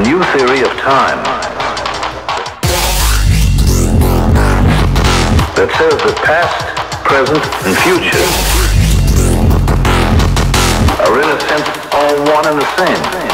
a new theory of time that says that past, present, and future are in a sense all one and the same.